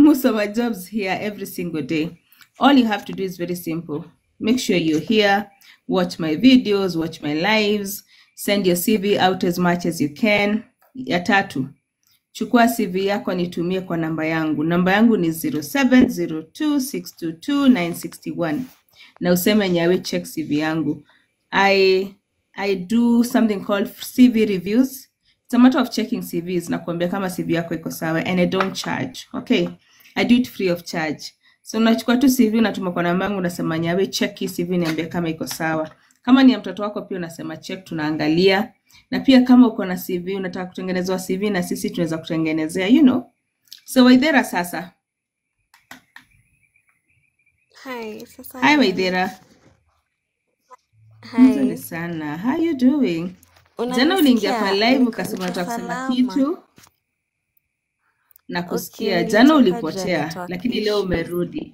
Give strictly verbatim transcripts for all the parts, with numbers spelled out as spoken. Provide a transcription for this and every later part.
most of our jobs here every single day. All you have to do is very simple. Make sure you're here, watch my videos, watch my lives, send your C V out as much as you can. Ya tatu, chukua C V yako nitumie kwa namba yangu. Namba yangu ni zero seven zero two six two two nine six one. Na useme Nyawe check C V yangu. I I do something called C V reviews. It's a matter of checking C Vs na kuambia kama C V yako iko sawa, and I don't charge. Okay? I do it free of charge. So unachukua tu C V unatuma kwa namba yangu, unasema Nyawe check hii C V niambie kama iko sawa. Kama ni ya mtoto wako pia unasema check, tunaangalia. Na pia kama uko na C V unataka kutengenezwa C V na sisi tunaweza kutengenezea, you know. So Waithera sasa. Hi, sasa Hi ni Waithera. Mzuri hi. sana. How you doing? Jana uliingia kwa Unanisikia? live Niko ukasema niko unataka kusema salama. kitu na Okay, kusikia. Jana nilitoka juu ya ulipotea, network lakini leo issues. umerudi.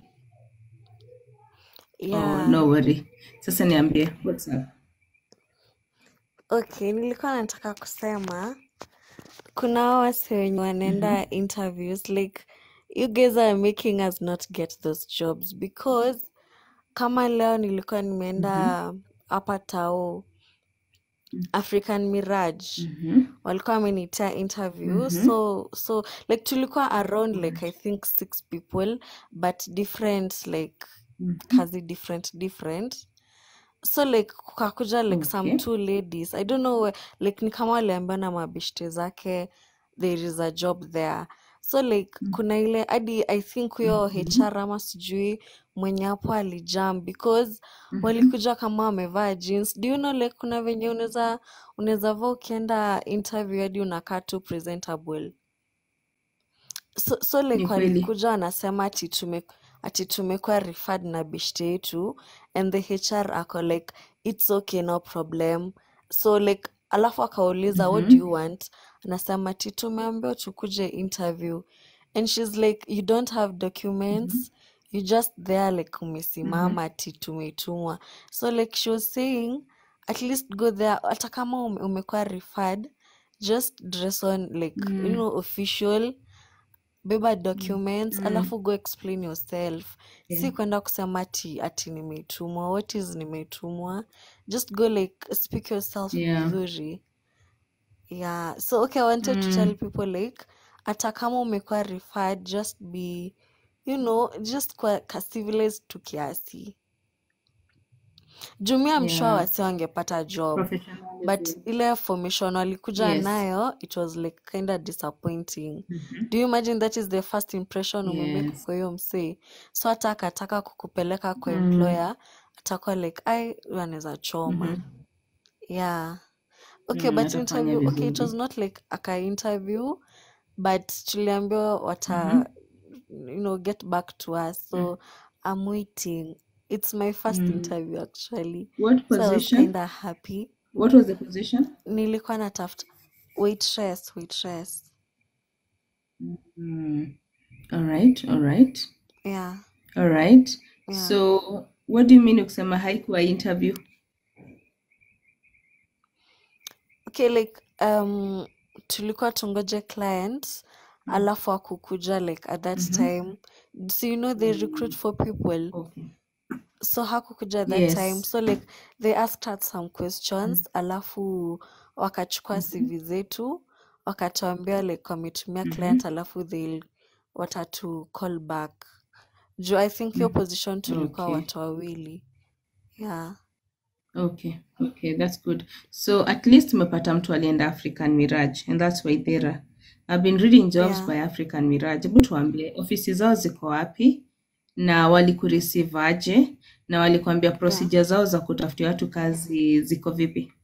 Oh, Yeah. no worry. Sasa niambie, what's up? Okay, nilikuwa nataka kusema kuna hao wase wenye wanaenda interviews, like you guys are making us not get those jobs, because kama leo nilikuwa nimeenda hapa Tao African Mirage, Mhm. walikuwa wameniita interview. Mhm. so so like tulikuwa around like I think six people, but different like Mhm. kazi different different. So like kukakuja like some Okay. two ladies, I don't know where, like ni kama waliambiwa na mabishte zake there is a job there. So like kuna ile hadi I think huyo H R ama sijui mwenye hapo alijam, because walikuja kama wamevaa jeans. Do you know like kuna venye unaweza unaweza vaa ukienda interview hadi unakaa tu presentable. So, so like Ni kweli. walikuja wanasema ati tume ati tumekuwa referred na bishte yetu, and the H R ako like it's okay, no problem. So like alafu akauliza what do you want, anasema ati tumeambiwa tukuje interview, and she's like you don't have documents, you just there like umesimama ati tumetumwa. So like she was saying at least go there, hata kama ume, umekuwa referred, just dress on like you know official, beba documents, alafu go explain yourself. Si Yeah. kwenda kusema ati ati nimetumwa. What is nimetumwa? Just go like speak yourself Yeah. vizuri. Yeah. So okay, I wanted to tell people like hata kama umekuwa referred, just be, you know, just kwa ka civilized tu kiasi. Jumia I'm sure Yeah. wasi wangepata job, but Professionalism. ile formation walikuja Yes. nayo, it was like kind of disappointing. Mhm. Do you imagine that is the first impression umemake Yes. kwa hiyo msee? So hata akataka kukupeleka kwa Mm. employer, atakuwa like ai wanaweza choma. Mhm. Yeah. Okay, Mm, but atafanya interview, okay, it was vizuri. not like aka interview, but tuliambiwa wata, Mhm. you know, get back to us. So I'm waiting. It's my first Mm. interview actually. What So I was position? kind of happy. What was the position? Nilikuwa natafuta waitress, waitress. Mm. All right, all right. Yeah, All right. yeah. So, what do you mean ukisema haikuwa interview? Okay, like um tulikuwa tungoje clients, alafu akukuja like at that time. So you know they recruit for people. Okay. So hakukuja that time. Yes. So like they asked us some questions, alafu wakachukua C V zetu, wakatuambia like wametumia client, alafu they'll watatu call back. Juu I think your position tulikuwa Okay. watu wawili. Yeah. Okay. Okay, that's good. So at least umepata mtu alienda African Mirage, and that's why there. I've been reading jobs Yeah. by African Mirage. Hebu tuambie ofisi zao ziko wapi na walikureceive aje na walikuambia procedure zao za kutafutia watu kazi ziko vipi?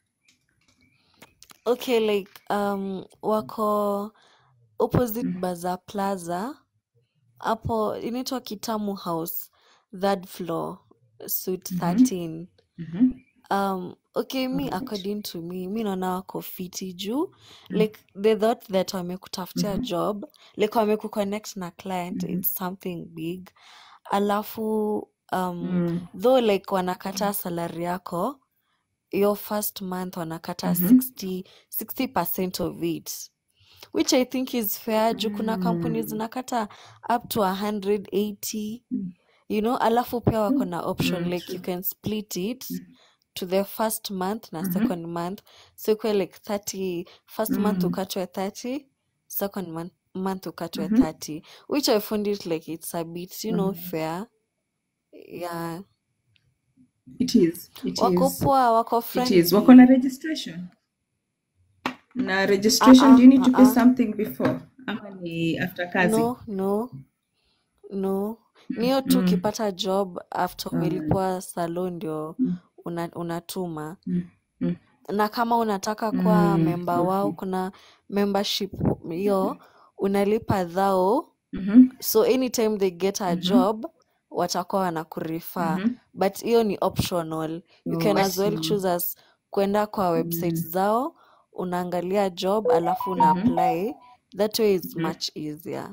Okay, like um wako opposite Bazaar Plaza. Hapo inaitwa Kitamu House, third floor, suite thirteen. Mhm. Um, okay, me according to me, mi naona wako fiti juu like they thought that wamekutafutia job, like wamekuconnect na client, it's something big. Alafu um though like wanakata salary yako, your first month wanakata sixty percent of it. which I think is fair juu kuna companies zinakata up to one hundred eighty, you know, alafu pia wako na option Mm, like you true. can split it to the first month na second month, so ikuwe like thirty, first month Mm, ukatwe thirty, second month month ukatwe mhm, thirty, which I find it like it's a bit, you know, mhm. fair. Yeah, It is. It wako is. poa, wako It is. Wako na friendly. registration. Na registration, do Uh-uh, you need to pay uh-uh. something before? Ama ni after kazi? No, no, no. Niyo tu Mm, ukipata job after mm, umelipwa salon ndio mm, una, unatuma. mm, mm, Na kama unataka kuwa mm, member wao, okay. kuna membership hiyo unalipa dhao, Mhm, so anytime they get a mhm, job watakuwa wanakurefer, mhm. but hiyo ni optional. You Oh, can I as well see. choose as kwenda kwa websites Mm, zao, unaangalia job alafu una mhm, apply. That way is mhm. much easier.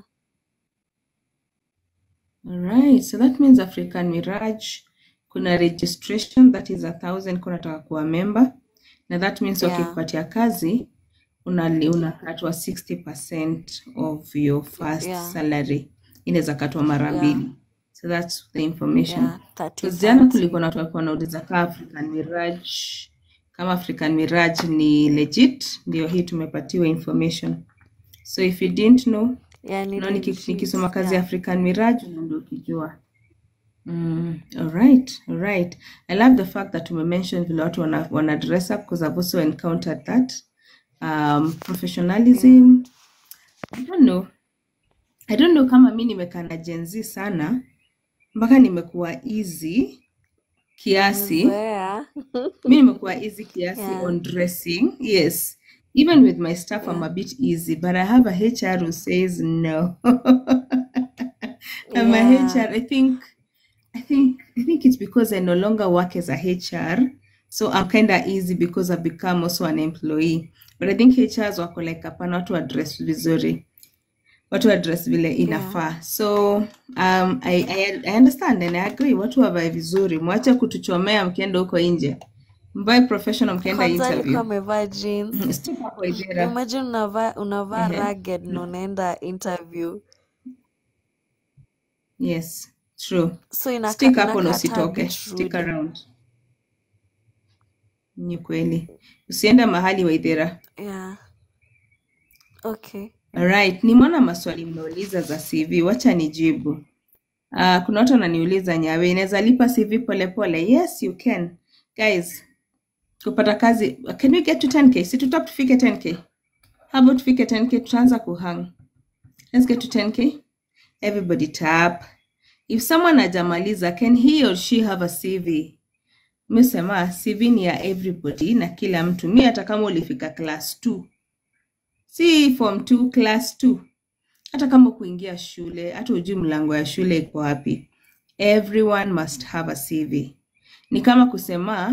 All right, so that means African Mirage kuna registration that is a thousand kuna taka kuwa member, na that means Yeah, wakikupatia kazi unali unakatwa sixty percent of your first yeah, salary, inaweza katwa mara yeah, mbili. So that's the information. yeah, thirty Because jana kulikuwa thirty. na watu walikuwa wanauliza kama African Mirage kama African Mirage ni legit, ndio hii tumepatiwa information. So if you didn't know, Yeah, ni no niki- legit. nikisoma kazi ya Yeah. African Mirage ndio ukijua. Mm, all right, all right. I love the fact that you mentioned vile watu wana, wana dress up because I've also encountered that. Um, Yeah. professionalism. I don't know. I don't know kama mi nimekaa na Gen Z sana mpaka nimekuwa easy kiasi. Umezoea. Mi nimekuwa easy kiasi Yeah, on dressing. Yes. Even with my stuff, I'm yeah, a bit easy, but I have a H R who says no. I'm a H R. yeah, I think I think I think it's because I no longer work as a H R, so I'm kind of easy because I've become also an employee. But I think H Rs wako like hapana, watu address vizuri, watu address vile yeah. inafaa. So um, I, I, I understand and I agree, watu wavae vizuri, mwache kutuchomea mkienda huko nje, mvae professional mkienda Kwanza alikuwa interview. amevaa jeans. Stick hapo Idera. Imagine unavaa unavaa Ehe. ragged na unaenda interview, Yes, true. so inaka Stick hapo na inakaa hata a usitoke, bit stick rude. around. Ni kweli, usiende mahali Waithera. Yeah, okay. Alright, nimeona maswali mnauliza za C V, wacha nijibu. Uh, kuna watu wananiuliza Nyawe, inaweza lipa C V pole pole? Yes, you can. Guys, kupata kazi, can we get to ten K? Si tutap tufike ten K. How about tufike ten K, tutaanza kuhang. Let's get to ten K. Everybody tap. If someone hajamaliza, can he or she have a C V? Mesema C V ni ya everybody na kila mtu. Mi hata kama ulifika class two. Si form two, class two. Hata kama kuingia shule, hata ujui mlango ya shule iko wapi. Everyone must have a C V. Ni kama kusema,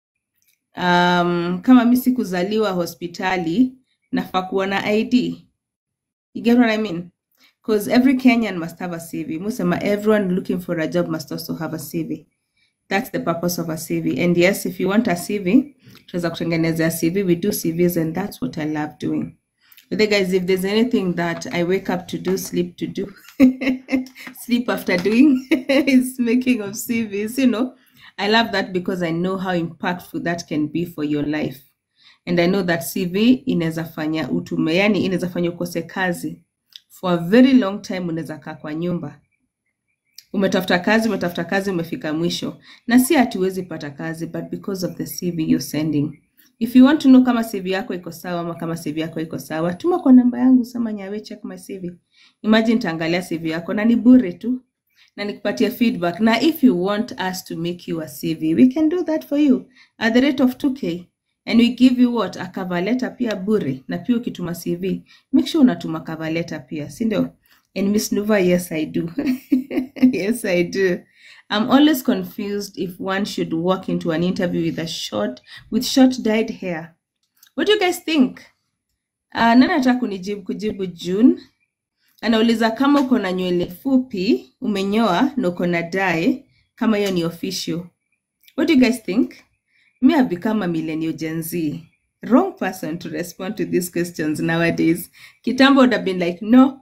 um, kama mi sikuzaliwa hospitali, nafaa kuwa na I D. You get what I mean? Because every Kenyan must have a C V. Musema, everyone looking for a job must also have a C V. That's the purpose of a C V. And yes, if you want a C V, tuweza kutengeneza C V. We do C Vs and that's what I love doing. But then guys, if there's anything that I wake up to do, sleep to do, sleep after doing, is making of C Vs, you know. I love that because I know how impactful that can be for your life. And I know that C V inaweza fanya utume, yani inaweza fanya ukose kazi. For a very long time unaweza kaa kwa nyumba. Umetafuta kazi, umetafuta kazi, umefika mwisho. Na si hatuwezi pata kazi, but because of the C V you're sending. If you want to know kama C V yako iko sawa ama kama C V yako iko sawa, tuma kwa namba yangu, sema Nyawe, check my C V. Imagine taangalia C V yako na ni bure tu. Na nikupatia feedback. Na if you want us to make you a C V, we can do that for you at the rate of two K. And we give you what? A cover letter pia bure. Na pia ukituma C V, make sure unatuma cover letter pia, si ndio? And Miss Nuva, yes I do. Yes I do. I'm always confused if one should walk into an interview with a short, with short dyed hair. What do you guys think? Uh, nani anataka kunijibu kujibu June? Anauliza kama uko na nywele fupi, umenyoa na uko na dye, kama hiyo ni official. What do you guys think? Me have become a millennial Gen Z. Wrong person to respond to these questions nowadays. Kitambo would have been like, no.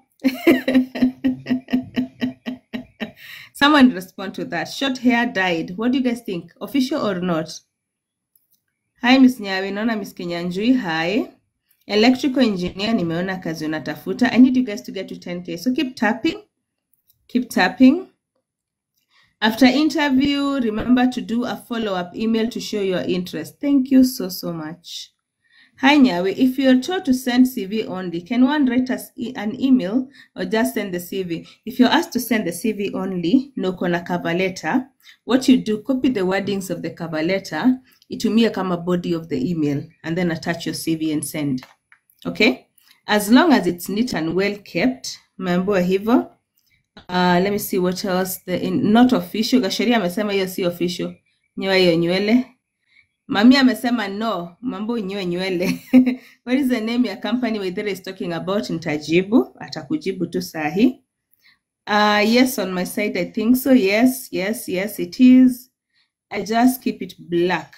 Someone respond to that. Short hair dyed. What do you guys think? Official or not? Hi, Miss Nyawe. Naona Miss Kinyanjui. Hi. Electrical engineer. Nimeona kazi unatafuta. I need you guys to get to ten K. So keep tapping. Keep tapping. After interview, remember to do a follow-up email to show your interest. Thank you so, so much. Hi, Nyawe. If you're told to send C V only, can one write us e an email or just send the C V? If you're asked to send the C V only, no kona cover letter, what you do, copy the wordings of the cover letter, itumie kama body of the email, and then attach your C V and send. Okay? As long as it's neat and well kept, mambo hivo. Uh, let me see what else. The in, not official. Gasheria amesema hiyo si official. Nyoa hiyo nywele. Mami amesema no, mambo nyoe nywele. What is the name ya company Waithera is talking about? Nitajibu, atakujibu tu sahi. Uh, yes, on my side, I think so. Yes, yes, yes, it is. I just keep it black.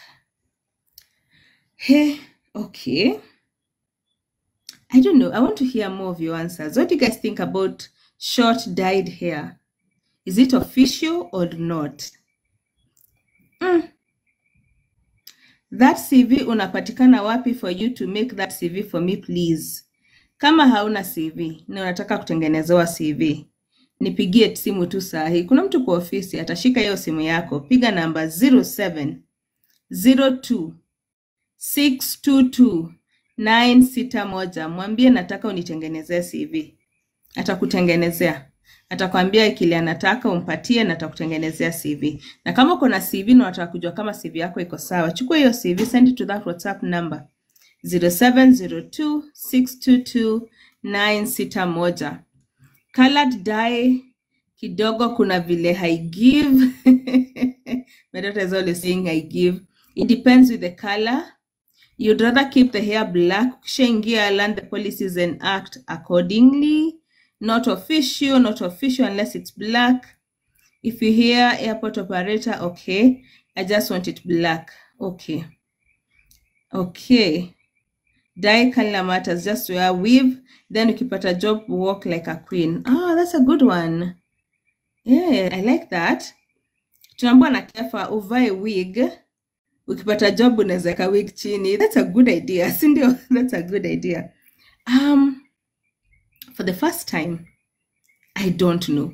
Hey, okay. I don't know. I want to hear more of your answers. What do you guys think about short dyed hair? Is it official or not? Mm. That C V unapatikana wapi for you to make that C V for me, please? Kama hauna C V na unataka kutengenezewa C V, nipigie simu tu sahi. Kuna mtu kwa ofisi atashika hiyo simu yako. Piga namba zero seven zero two six two two nine six one. Mwambie nataka unitengenezee C V. Atakutengenezea. Atakwambia kile anataka umpatie na atakutengenezea C V. Na kama uko na C V na unataka kujua kama C V yako iko sawa, chukua hiyo C V, send it to that WhatsApp number zero seven zero two six two two nine six one. Colored dye kidogo kuna vile I give. My daughter is always saying I give. It depends with the color. You'd rather keep the hair black. Ukishaingia, learn the policies and act accordingly. Not official, not official unless it's black. If you hear airport operator, okay. I just want it black. Okay. Okay. Dye color matters. Just wear weave. Then ukipata job, walk like a queen. Oh, that's a good one. Yeah, I like that. Tunaambiwa na kefa uvae wig. Ukipata job unaweza ka wig chini. That's a good idea. Sindio? That's a good idea. Um... For the first time, I don't know.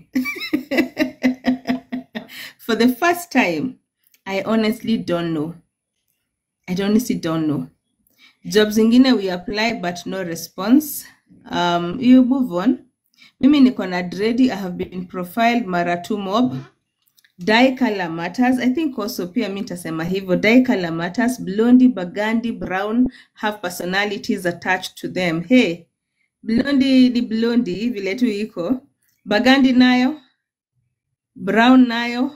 For the first time, I honestly don't know. I honestly don't know. Jobs zingine we apply but no response. Um, you move on. Mimi niko na dready. I have been profiled mara two mob. Dye color matters. I think also pia mimi nitasema hivyo. Dye color matters. Blondie, burgundy, brown have personalities attached to them. Hey. Blondie ni blondie vile tu iko. Burgundy nayo. Brown nayo.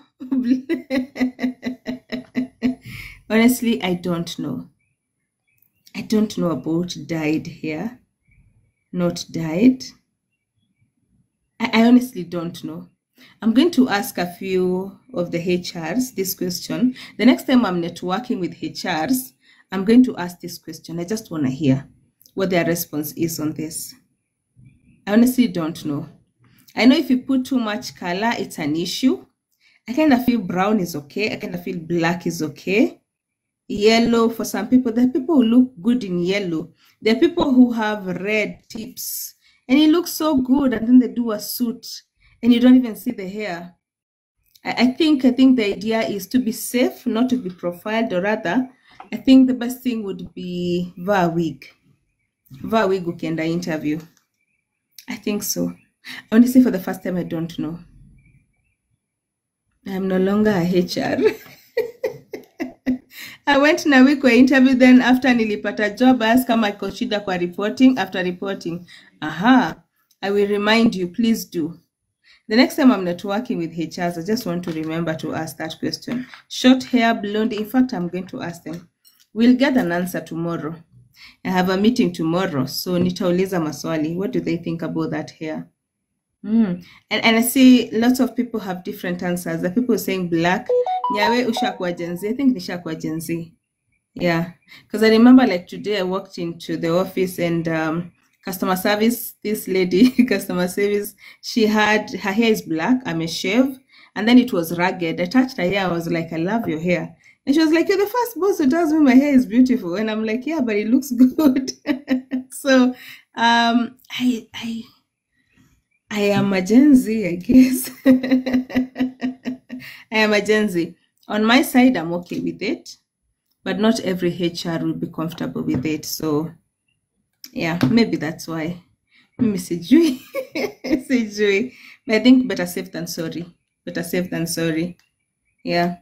Honestly, I don't know. I don't know about dyed hair. Not dyed. I, I honestly don't know. I'm going to ask a few of the H Rs this question. The next time I'm networking with H Rs, I'm going to ask this question. I just want to hear what their response is on this. I honestly don't know. I know if you put too much color, it's an issue. I kind of feel brown is okay. I kind of feel black is okay. Yellow, for some people, there are people who look good in yellow. There are people who have red tips and it looks so good, and then they do a suit and you don't even see the hair. I, I think I think the idea is to be safe, not to be profiled, or rather, I think the best thing would be wear wig. Wear wig ukienda interview. I think so. Honestly, for the first time, I don't know. I'm no longer a H R. I went na week kwa interview, then after nilipata job, I asked kama iko shida kwa reporting. After reporting, aha, I will remind you, please do. The next time I'm networking with H Rs, I just want to remember to ask that question. Short hair, blonde. In fact, I'm going to ask them. We'll get an answer tomorrow. I have a meeting tomorrow, so nitauliza maswali. What do they think about that hair? Mm. And, and I see lots of people have different answers. The people saying black. Nyawe ushakuwa Gen Z. I think nishakuwa Gen Z. Yeah, because I remember like today I walked into the office and um, customer service, this lady, customer service, she had her hair is black, I'm a shave, and then it was ragged. I touched her hair, I was like, I love your hair. And she was like, you're the first boss who tells me my hair is beautiful. And I'm like, yeah, but it looks good. So um, I I I am a Gen Z, I guess. I am a Gen Z. On my side, I'm okay with it, but not every H R will be comfortable with it. So yeah, maybe that's why. Mimi sijui. Sijui. But I think better safe than sorry. Better safe than sorry. Yeah.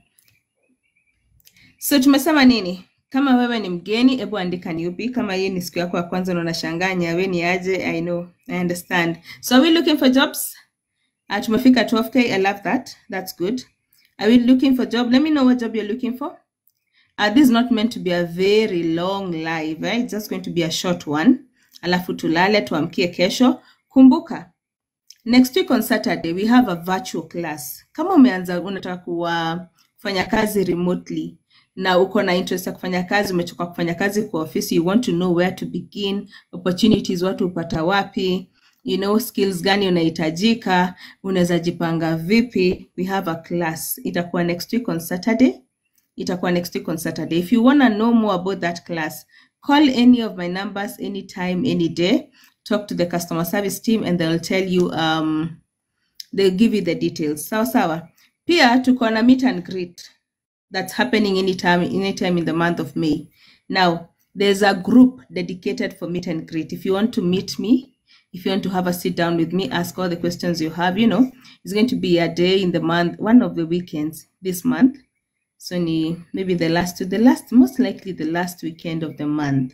So tumesema nini? Kama wewe ni mgeni, ebu andika ni upi. Kama hii ni siku yako ya kwanza na unashangaa nyawe ni aje, I know, I understand. So are we looking for jobs? Uh, tumefika twelve K, I love that. That's good. Are we looking for job? Let me know what job you're looking for. Uh, this is not meant to be a very long live, right? It's just going to be a short one. Alafu tulale, tuamkie kesho. Kumbuka, next week on Saturday, we have a virtual class. Kama umeanza unataka kuwa kufanya kazi remotely, na uko na interest ya kufanya kazi, umechoka kufanya kazi kwa ofisi, you want to know where to begin, opportunities watu upata wapi, you know, skills gani unahitajika, unaweza jipanga vipi, we have a class. Itakuwa next week on Saturday. Itakuwa next week on Saturday. If you want to know more about that class, call any of my numbers anytime, any day. Talk to the customer service team and they'll tell you, um, they'll give you the details. Sawa sawa. Pia tuko na meet and greet that's happening anytime, anytime in the month of May. Now, there's a group dedicated for meet and greet. If you want to meet me, if you want to have a sit down with me, ask all the questions you have, you know, it's going to be a day in the month, one of the weekends this month. So maybe the last, the last, most likely the last weekend of the month.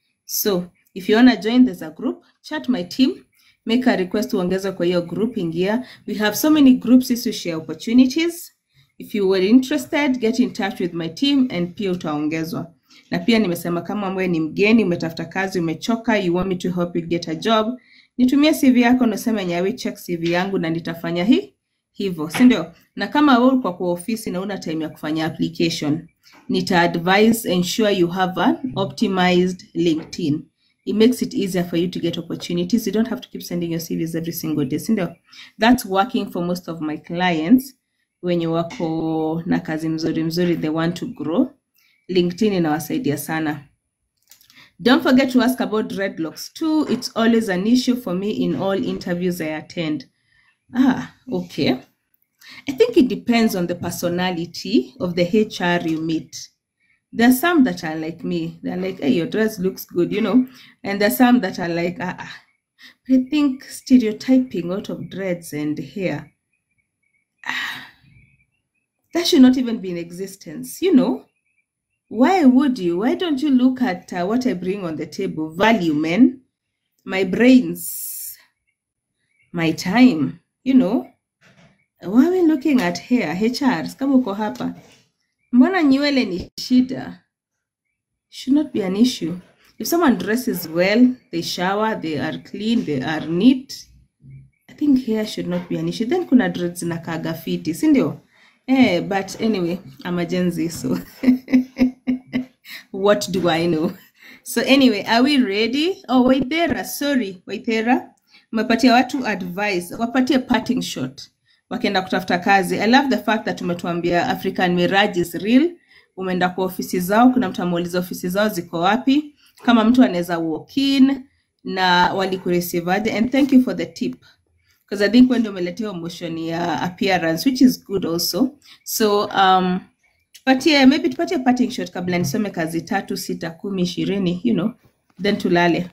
So if you want to join, there's a group, chat my team, make a request to ongeza kwa hiyo group ingia. We have so many groups to share opportunities. If you were interested, get in touch with my team and pia utaongezwa. Na pia nimesema kama wewe ni mgeni, umetafuta kazi, umechoka, you want me to help you get a job, nitumie C V yako, nasema nyawe check C V yangu na nitafanya hii hivyo, si ndio? Na kama wewe kwa kwa ofisi na una time ya kufanya application, nita advise ensure you have an optimized LinkedIn. It makes it easier for you to get opportunities. You don't have to keep sending your C Vs every single day, si ndio? That's working for most of my clients. Wenye wako na kazi mzuri mzuri, they want to grow. LinkedIn inawasaidia sana. Don't forget to ask about dreadlocks too. It's always an issue for me in all interviews I attend. Ah, okay. I think it depends on the personality of the H R you meet. There are some that are like me. They're like, hey, your dress looks good, you know. And there are some that are like, ah, ah. But I think stereotyping out of dreads and hair, ah, that should not even be in existence, you know. Why would you? Why don't you look at uh, what I bring on the table? Value, men. My brains. My time. You know. Why are we looking at hair? H Rs, kama uko hapa. Mbona nywele ni shida? Should not be an issue. If someone dresses well, they shower, they are clean, they are neat, I think hair should not be an issue. Then kuna dreads na kaga fiti, si ndio? Eh, but anyway, I'm a Gen Z, so what do I know? So anyway, are we ready? Oh, Waithera, sorry, Waithera. Umepatia watu advice, wapatie parting shot. Wakienda kutafuta kazi. I love the fact that umetuambia African Mirage is real. Umeenda kwa ofisi zao, kuna mtu ameuliza ofisi zao ziko wapi. Kama mtu anaweza walk in na walikureceive aje. And thank you for the tip. Because I think when umeletea emotion ya appearance, which is good also. So, um, tupatie, maybe tupatie parting shot kabla nisome kazi tatu, sita, kumi, ishirini, you know, then tulale.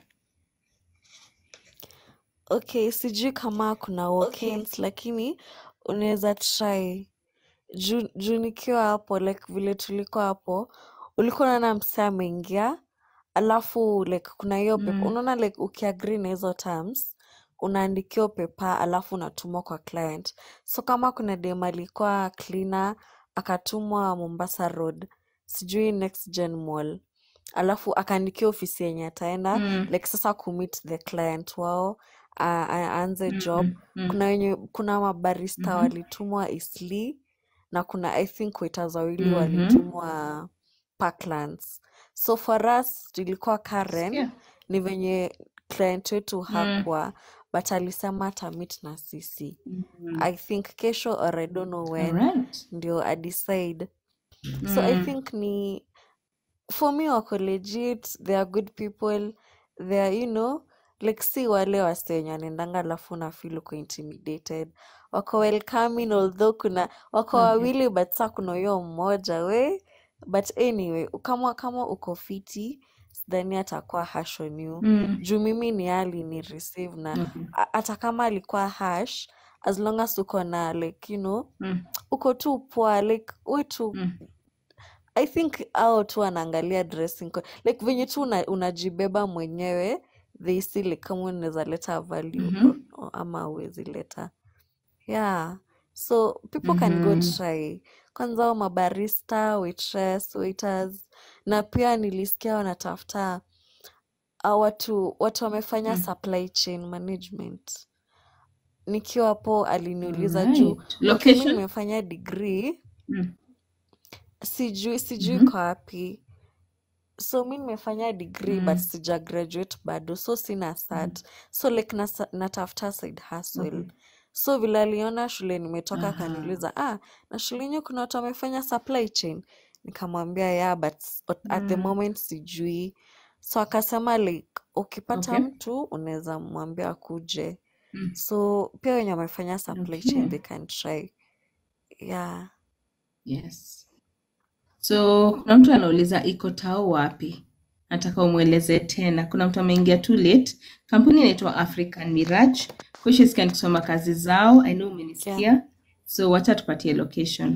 Okay, sijui kama kuna walk-ins, okay, lakini unaweza try. Juu ju nikiwa hapo, like vile tuliko hapo, ulikuwa unaona msee ameingia, alafu like kuna hiyo paper, mm. unaona like ukiagree na hizo terms, unaandikiwa paper, alafu unatumwa kwa client. So kama kuna dem alikuwa cleaner, akatumwa Mombasa Road, sijui Next Gen Mall, alafu akaandikiwa ofisi yenye ataenda, mm. like sasa kumeet the client wao, aanze job. Mm -hmm. Kuna wenye, kuna mabarista, mm -hmm. walitumwa Eastleigh, na kuna I think waiters wawili, mm -hmm. walitumwa Parklands. So for us tulikuwa Karen, Yeah. ni venye client wetu Mm. hakuwa, but alisema atamit na sisi. Mm. I think kesho or I don't know All when right. ndio I decide. So I Mm. think ni for me wako legit, they are good people, they are, you know, like si wale wase wenye wanaendanga alafu na feel uko intimidated. Wako welcoming although kuna wako Okay. wawili but sa kuna huyo mmoja we, but anyway kama kama uko fiti sidhani atakuwa harsh on you. Mm. Juu mimi ni ali ni receive na Okay. a- hata kama alikuwa harsh, as long as uko na like you know Mm. uko tu poa like we tu Mm. I think hao tu wanaangalia dressing code. Like venye tu una, unajibeba mwenyewe, they see like kama unaweza leta value Mhm. or, or ama uwezi leta. Yeah. So people can go Mhm. try. Kwanza hao mabarista, waitress, waiters. Na pia nilisikia wanatafuta ah, watu watu wamefanya Mm. supply chain management. Nikiwa hapo aliniuliza juu, Alright. okay, mi Location? nimefanya degree, Mm. sijui sijui Mhm. iko wapi. So mi nimefanya degree but Mm. sija graduate bado, so sina Mm. cert. So like nasa, natafuta side hustle. Okay. So vile aliona shule nimetoka Aha. akaniuliza, ah, na shule yenyewe kuna watu wamefanya supply chain. Nikamwambia yeah, but at at the Mm. moment sijui. So akasema like ukipata Okay. mtu unaweza mwambia akuje. Mm. So pia wenye wamefanya supply chain Okay. they can try. Yeah. Yes. So kuna mtu anauliza iko tao wapi? Nataka umweleze tena. Kuna mtu ameingia too late. Kampuni inaitwa African Mirage. Kushiscan kusoma kazi zao. I know Yeah. umenisikia. So wacha tupatie location.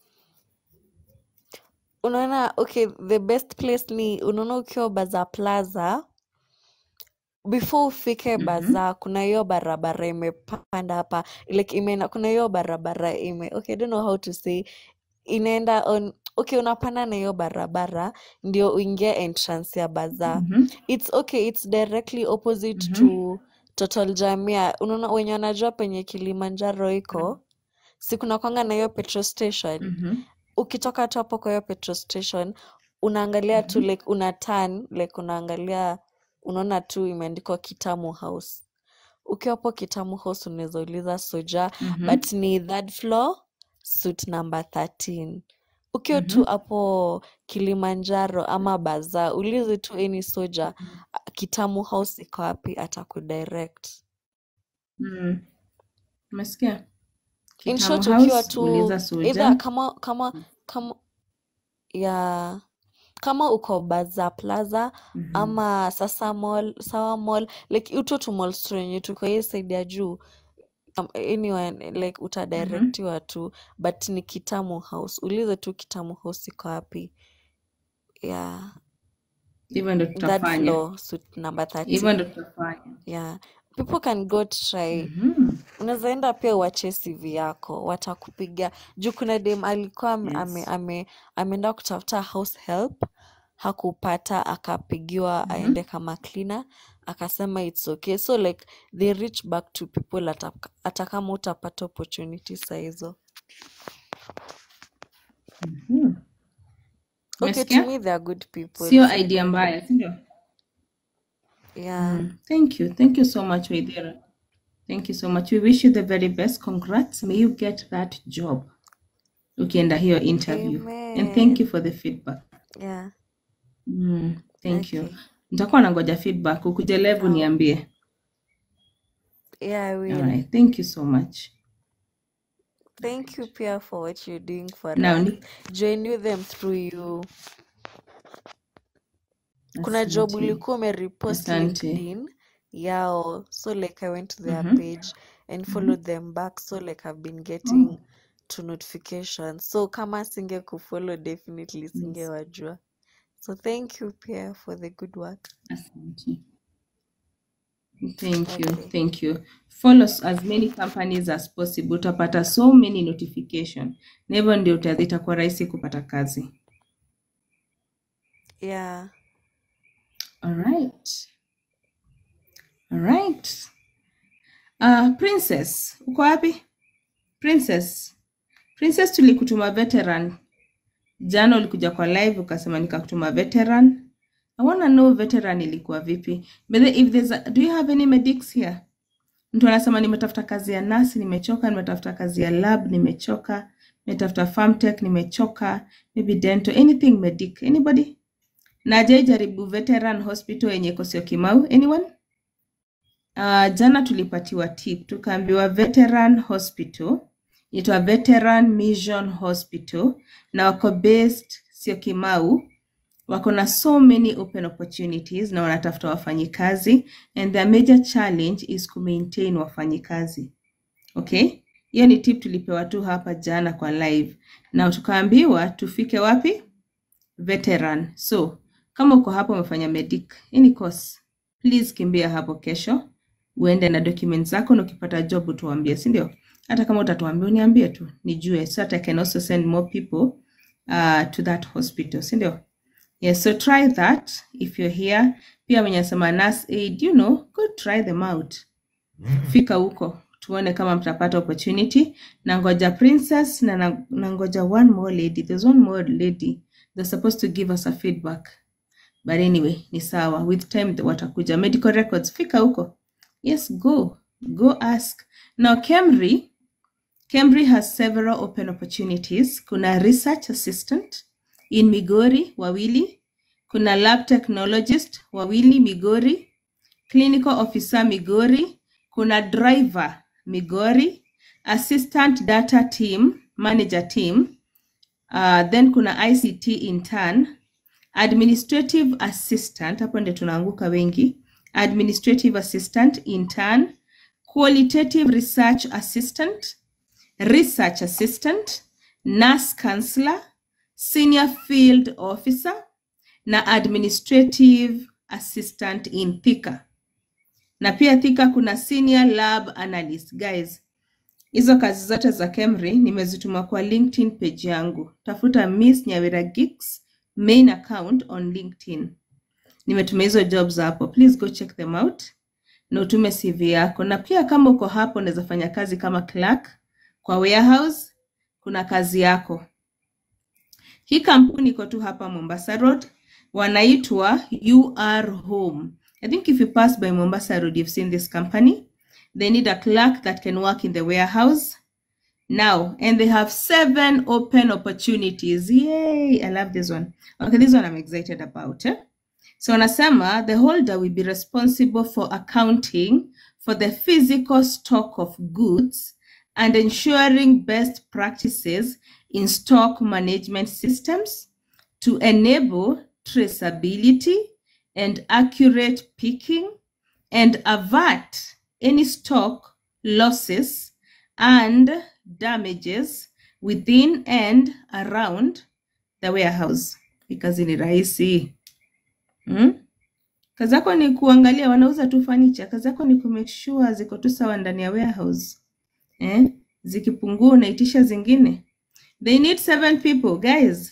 Unaona, okay, the best place ni unaona ukiwa Bazaar Plaza, before ufike Mhm. Bazaar kuna hiyo barabara imepanda hapa, like imeenda, kuna hiyo barabara ime, okay, I don't know how to say, inaenda on, okay, unapanda na hiyo barabara ndio uingie entrance ya Bazaar. Mhm. It's okay, it's directly opposite Mhm. to Total Jamia. Unaona wenye wanajua penye Kilimanjaro iko, si kuna kwanga na hiyo petrol station. Mhm. Ukitoka tu hapo kwa hiyo petrol station unaangalia tu Mhm. like una turn like unaangalia, unaona tu imeandikwa Kitamu House. Ukiwa hapo Kitamu House unaweza uliza Soja, Mhm. but ni third floor, suite number thirteen. Ukiwa tu Mhm. hapo Kilimanjaro ama Bazaar ulize tu any Soja, ah, Kitamu House iko wapi, atakudirect. Mm. Umesikia? In Kitamu short ukiwa House, tu uliza either Soja. kama kama kama ya kama uko Bazaar Plaza Mhm. ama Sasa Mall, Sawa Mall, like uto tu mall store yenye tuko hii side ya juu, um, anyone like Mhm. utadirectiwa tu, but ni Kitamu House. Ulize tu Kitamu House iko wapi. Yeah, Hivyo ndo third tutafanya. floor, suite number Hivyo ndo thirteen. tutafanya. Yeah, people can go try. Mhm. Unaweza enda pia uache C V yako, watakupiga juu. Kuna dem alikuwa ame, ame, Yes. ame, ameenda kutafuta house help, hakupata, akapigiwa Mhm. aende kama cleaner, akasema it's okay. So like they reach back to people hata hata kama utapata opportunity saa hizo. Mhm. Okay, to Umesikia? me they are good people. Sio Si idea mbaya, si ndio? yeah. Mm. Thank you. Thank you so much, Waithera. Thank you so much. We wish you the very best. Congrats. May you get that job. Ukienda hiyo interview. And thank Amen. you for the feedback. Yeah. Mm. Thank you. Okay. Nitakuwa nangoja feedback. Ukuje live Sawa. uniambie. Yeah, I All will. right. Thank you so much. Thank you, Pia, for what you're doing for Now, us. ni- Join with them through you. Kuna job asante. ulikuwa umerepost Asante. LinkedIn yao, so like I went to their Mhm. page and Mhm. followed them back, so like I've been Oh, getting to notifications. So kama singe kufollow definitely yes. singewajua. So thank you, Pia, for the good work. Asante. Thank you. Okay. Thank you. Follow s- as many companies as possible. Utapata so many notification. Na hivyo ndio uta- itakuwa rahisi kupata kazi. Yeah. All right. All right. Uh, Princess, uko wapi? Princess. Princess tulikutuma veteran Jana ulikuja kwa live ukasema nikakutuma veteran. I want to know veteran ilikuwa vipi. But if there's a, do you have any medics here? Mtu anasema nimetafuta kazi ya nurse, nimechoka, nimetafuta kazi ya lab, nimechoka, nimetafuta farm tech, nimechoka, maybe dental, anything medic. Anybody? Na jaribu veteran hospital yenye iko Syokimau. Anyone? Uh, jana tulipatiwa tip, tukaambiwa veteran hospital, itwa Veteran Mission Hospital, na wako based Syokimau, wako na so many open opportunities na wanatafuta wafanyikazi, and their major challenge is to maintain wafanyikazi. Okay? Hiyo ni tip tulipewa tu hapa jana kwa live. Na tukaambiwa tufike wapi? Veteran. So, kama uko hapo umefanya medic, any course, please kimbia hapo kesho. Uende na documents zako na ukipata job utuambie, si ndio? Hata kama utatuambia uniambie tu, nijue, so that I can also send more people uh, to that hospital, si ndio? Yes, so try that if you're here. Pia mwenye sema nurse aid, you know, go try them out. Fika huko, tuone kama mtapata opportunity. Na ngoja Princess na na ngoja one more lady. There's one more lady. They're supposed to give us a feedback. But anyway, ni sawa. With time watakuja. Medical records, fika huko. Yes, go. Go ask. Now, Kemri, Kemri has several open opportunities. Kuna research assistant in Migori, wawili. Kuna lab technologist, wawili, Migori. Clinical officer, Migori. Kuna driver, Migori. Assistant data team, manager team. Uh, then kuna I C T intern. Administrative assistant, hapo ndio tunaanguka wengi. Administrative assistant, intern. Qualitative research assistant, research assistant, nurse counselor, senior field officer, na administrative assistant in Thika. Na pia Thika kuna senior lab analyst. Guys, hizo kazi zote za Kemri nimezituma kwa LinkedIn page yangu. Tafuta Miss Nyawira Geeks main account on LinkedIn. Nimetuma hizo jobs hapo. Please go check them out. Na utume C V yako. Na pia kama uko hapo unaweza fanya kazi kama clerk kwa warehouse, kuna kazi yako. Hii kampuni iko tu hapa Mombasa Road, wanaitwa U R Home. I think if you pass by Mombasa Road, you've seen this company. They need a clerk that can work in the warehouse now, and they have seven open opportunities. Yay, I love this one. Okay, this one I'm excited about. Eh? So wanasema the holder will be responsible for accounting for the physical stock of goods and ensuring best practices in stock management systems to enable traceability and accurate picking and avert any stock losses and damages within and around the warehouse. Kazi ni rahisi. Hmm? Kazi yako ni kuangalia wanauza tu furniture. Kazi yako ni ku make sure ziko tu sawa ndani ya warehouse. Eh? Zikipungua unaitisha zingine. They need seven people, guys.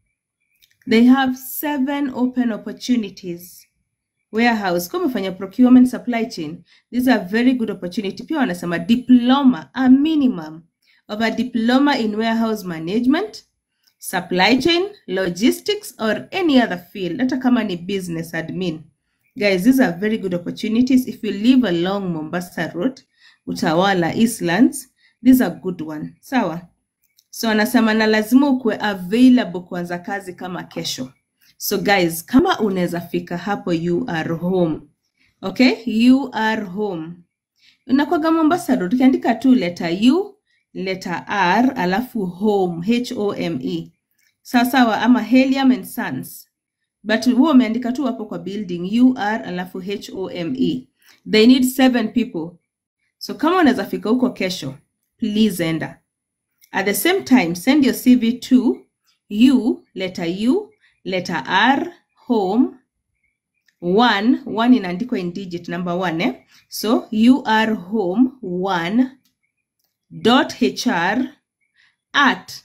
They have seven open opportunities. Warehouse, kama fanya procurement, supply chain, these are very good opportunity. Pia wanasema diploma, a minimum of a diploma in warehouse management, supply chain, logistics, or any other field. Hata kama ni business admin. Guys, these are very good opportunities. If you live along Mombasa Road, Utawala, Eastlands, these are good one. Sawa? So wanasema na lazima ukue available kuanza kazi kama kesho. So guys, kama unaweza fika hapo you are home. Okay? You are home. Unakuwa Mombasa Road, ukiandika tu letter U, letter R, alafu home, H O M E. Sawa ama Helium and Sons. But huo umeandika tu hapo kwa building U R alafu H O M E. They need seven people. So kama unaweza fika huko kesho, please enda. At the same time, send your C V to U, letter U, letter R, home, one, one inaandikwa in digit number one, eh? So, U R home, one, dot H R, at,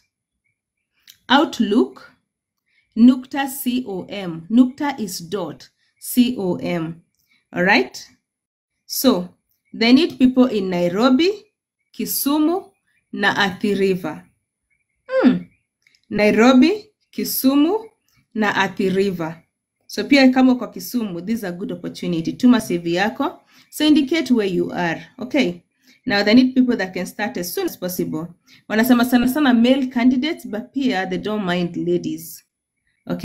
outlook, nukta com. Nukta is dot, com. Alright? So, they need people in Nairobi, Kisumu, na Athi River. Hmm. Nairobi, Kisumu na Athi River. So pia kama uko Kisumu, this is a good opportunity. Tuma C V yako. So indicate where you are. Okay. Now they need people that can start as soon as possible. Wanasema sana sana male candidates, but pia they don't mind ladies.